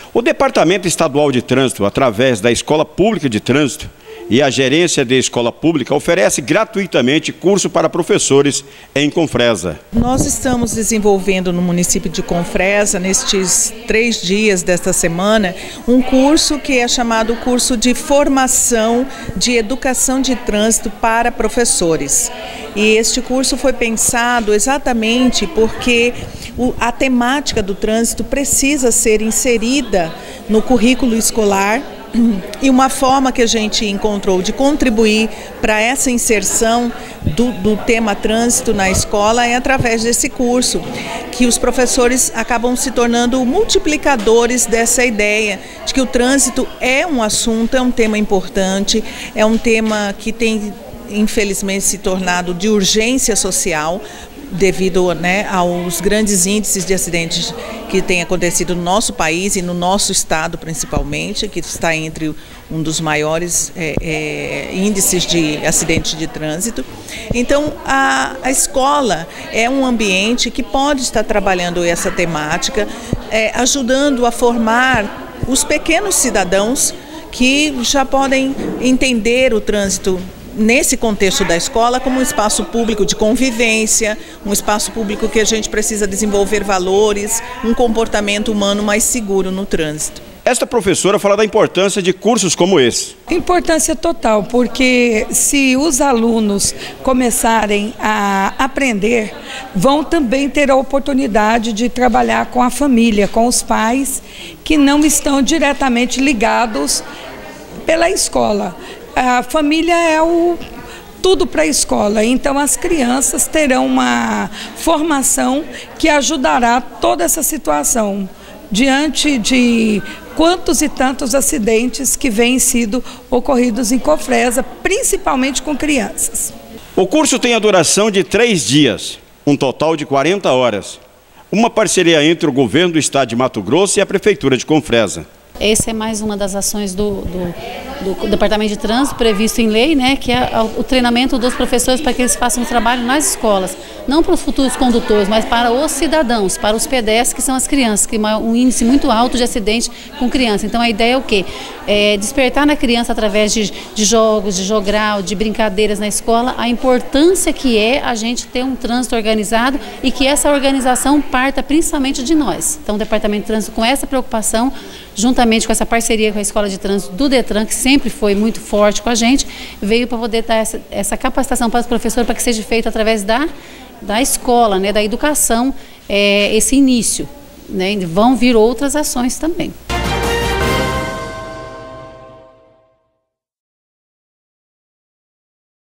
O Departamento Estadual de Trânsito, através da Escola Pública de Trânsito e a Gerência de Escola Pública, oferece gratuitamente curso para professores em Confresa. Nós estamos desenvolvendo no município de Confresa, nestes 3 dias desta semana, um curso que é chamado curso de formação de educação de trânsito para professores. E este curso foi pensado exatamente porque a temática do trânsito precisa ser inserida no currículo escolar. E uma forma que a gente encontrou de contribuir para essa inserção do tema trânsito na escola é através desse curso, que os professores acabam se tornando multiplicadores dessa ideia de que o trânsito é um assunto, é um tema importante, é um tema que tem infelizmente se tornado de urgência social, devido aos grandes índices de acidentes que têm acontecido no nosso país e no nosso estado principalmente, que está entre um dos maiores índices de acidentes de trânsito. Então, a escola é um ambiente que pode estar trabalhando essa temática, ajudando a formar os pequenos cidadãos que já podem entender o trânsito nesse contexto da escola como um espaço público de convivência, um espaço público que a gente precisa desenvolver valores, um comportamento humano mais seguro no trânsito. Esta professora fala da importância de cursos como esse. Importância total, porque se os alunos começarem a aprender, vão também ter a oportunidade de trabalhar com a família, com os pais que não estão diretamente ligados pela escola. A família é tudo para a escola, então as crianças terão uma formação que ajudará toda essa situação, diante de quantos e tantos acidentes que vêm sido ocorridos em Confresa, principalmente com crianças. O curso tem a duração de 3 dias, um total de 40 horas. Uma parceria entre o governo do estado de Mato Grosso e a prefeitura de Confresa. Essa é mais uma das ações do Departamento de Trânsito previsto em lei, que é o treinamento dos professores para que eles façam o trabalho nas escolas, não para os futuros condutores, mas para os cidadãos, para os pedestres, que são as crianças, que é um índice muito alto de acidente com criança. Então a ideia é o quê? Despertar na criança através de jogos, de jogral, de brincadeiras na escola, a importância que é a gente ter um trânsito organizado e que essa organização parta principalmente de nós. Então o Departamento de Trânsito, com essa preocupação, juntamente com essa parceria com a Escola de Trânsito do Detran, que sempre foi muito forte com a gente, veio para poder dar essa capacitação para os professores, para que seja feito através da escola, da educação, esse início. Vão vir outras ações também.